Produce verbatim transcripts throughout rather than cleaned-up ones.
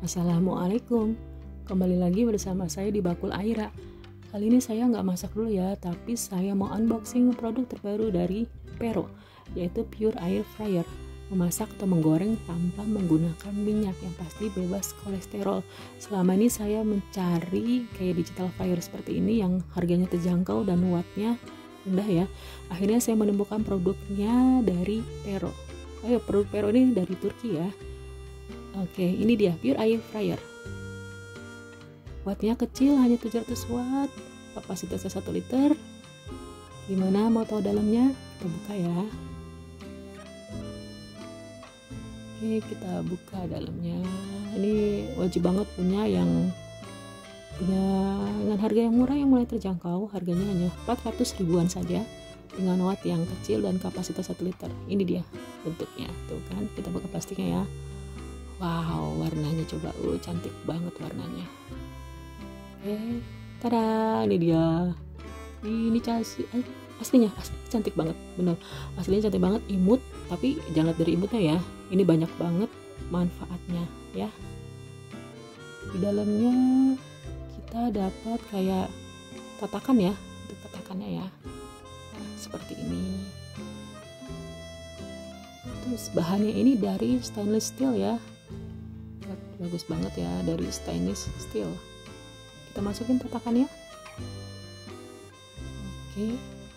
Assalamualaikum, kembali lagi bersama saya di Bakul Aira. Kali ini saya nggak masak dulu ya, tapi saya mau unboxing produk terbaru dari Pero, yaitu Pure Air Fryer. Memasak atau menggoreng tanpa menggunakan minyak, yang pasti bebas kolesterol. Selama ini saya mencari kayak digital fryer seperti ini yang harganya terjangkau dan wattnya rendah ya. Akhirnya saya menemukan produknya dari Pero. Ayo, produk Pero ini dari Turki ya. Oke, ini dia Pure Air Fryer. Wattnya kecil, hanya tujuh ratus watt, kapasitasnya satu liter. Gimana mau tahu dalamnya? Kita buka ya. Oke, kita buka dalamnya. Ini wajib banget punya yang punya dengan harga yang murah, yang mulai terjangkau. Harganya hanya empat ratus ribuan saja, dengan watt yang kecil dan kapasitas satu liter. Ini dia bentuknya, tuh kan. Kita buka plastiknya ya. Wow, warnanya coba, uh, cantik banget warnanya. Oke, tada, ini dia. Ini cantik, aslinya, asli cantik banget, bener. Aslinya cantik banget, imut. Tapi jangan lihat dari imutnya ya. Ini banyak banget manfaatnya ya. Di dalamnya kita dapat kayak tatakan ya, untuk tatakannya ya. Nah, seperti ini. Terus bahannya ini dari stainless steel ya. Bagus banget ya, dari stainless steel. Kita masukin tatakannya. Oke.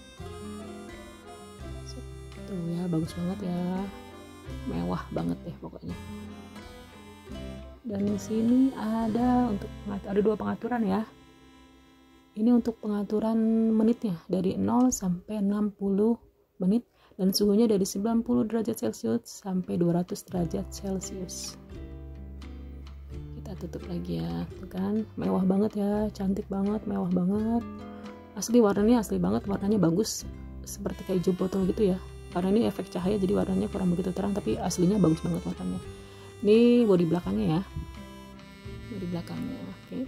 Tuh ya, bagus banget ya. Mewah banget deh pokoknya. Dan di sini ada untuk ada dua pengaturan ya. Ini untuk pengaturan menitnya dari nol sampai enam puluh menit, dan suhunya dari sembilan puluh derajat Celcius sampai dua ratus derajat Celcius. Kita tutup lagi ya, tuh kan, mewah banget ya, cantik banget, mewah banget. Asli warnanya asli banget, warnanya bagus, seperti kayak hijau botol gitu ya. Karena ini efek cahaya jadi warnanya kurang begitu terang, tapi aslinya bagus banget warnanya. Ini bodi belakangnya ya, bodi belakangnya, oke.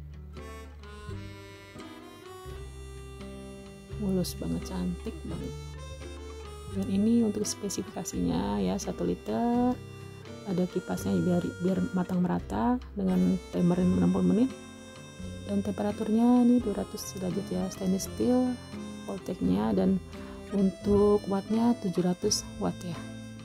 Mulus banget, cantik banget. Dan ini untuk spesifikasinya ya, satu liter. Ada kipasnya biar biar matang merata dengan timer enam puluh menit, dan temperaturnya ini dua ratus derajat ya, stainless steel voltage-nya, dan untuk wattnya tujuh ratus watt ya.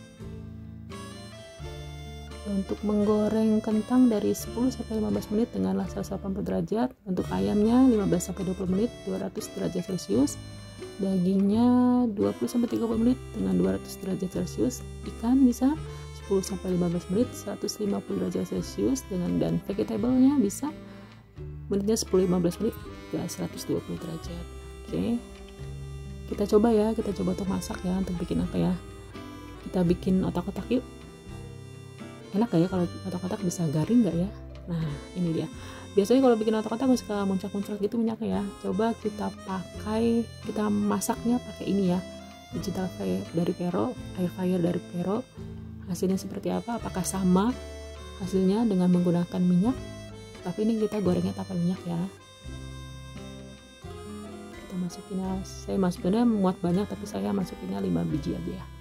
Untuk menggoreng kentang dari sepuluh sampai lima belas menit dengan seratus delapan puluh derajat, untuk ayamnya lima belas sampai dua puluh menit dua ratus derajat Celcius, dagingnya dua puluh sampai tiga puluh menit dengan dua ratus derajat Celcius, ikan bisa sepuluh sampai lima belas menit seratus lima puluh derajat Celcius, dengan dan vegetable-nya bisa menitnya sepuluh sampai lima belas menit ya seratus dua puluh derajat. Oke. Kita coba ya, kita coba untuk masak ya, untuk bikin apa ya? Kita bikin otak-otak yuk. Enak gak ya kalau otak-otak bisa garing gak ya? Nah, ini dia. Biasanya kalau bikin otak-otak suka muncrat-muncrat gitu minyaknya ya. Coba kita pakai, kita masaknya pakai ini ya. Digital fryer dari Pero, air fryer dari Pero. Hasilnya seperti apa? Apakah sama hasilnya dengan menggunakan minyak? Tapi ini kita gorengnya tanpa minyak ya. Kita masukin, saya masukinnya muat banyak, tapi saya masukinnya lima biji aja ya.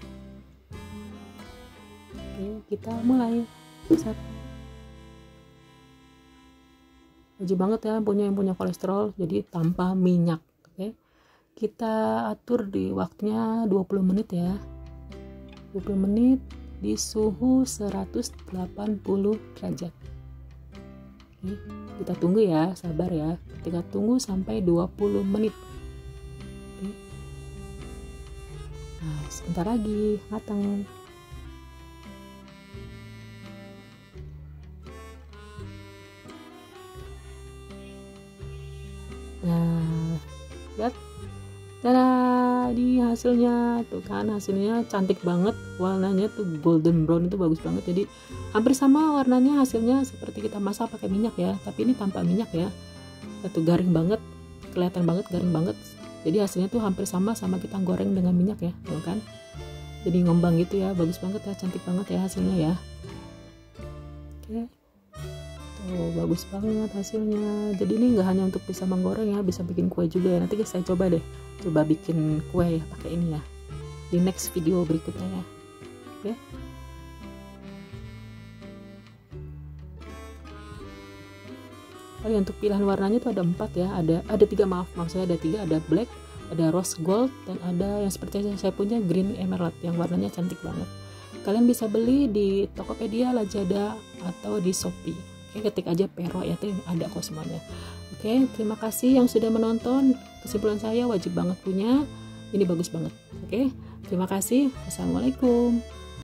Oke, kita mulai masak. Wajib banget ya punya yang punya kolesterol, jadi tanpa minyak. Oke, kita atur di waktunya dua puluh menit ya, dua puluh menit di suhu seratus delapan puluh derajat. Oke, kita tunggu ya, sabar ya, kita tunggu sampai dua puluh menit. Oke. Nah, sebentar lagi matang. Nah, lihat, tada, di hasilnya tuh kan, hasilnya cantik banget, warnanya tuh golden brown, itu bagus banget. Jadi hampir sama warnanya hasilnya seperti kita masak pakai minyak ya, tapi ini tanpa minyak ya. Itu garing banget, kelihatan banget garing banget. Jadi hasilnya tuh hampir sama sama kita goreng dengan minyak ya, tuh kan. Jadi ngembang gitu ya, bagus banget ya, cantik banget ya hasilnya ya. Oke. Tuh, bagus banget hasilnya. Jadi ini nggak hanya untuk bisa menggoreng ya, bisa bikin kue juga ya. Nanti saya coba deh, coba bikin kue ya pakai ini ya, di next video berikutnya ya. Oke. Oh ya, untuk pilihan warnanya tuh ada empat ya, ada ada tiga maaf maksudnya ada tiga, ada black, ada rose gold, dan ada yang seperti yang saya punya green emerald yang warnanya cantik banget. Kalian bisa beli di Tokopedia, Lazada, atau di Shopee. Oke, ketik aja Pero ya, tuh ada kok semuanya. Oke, terima kasih yang sudah menonton. Kesimpulan saya wajib banget punya, ini bagus banget. Oke, terima kasih. Wassalamualaikum.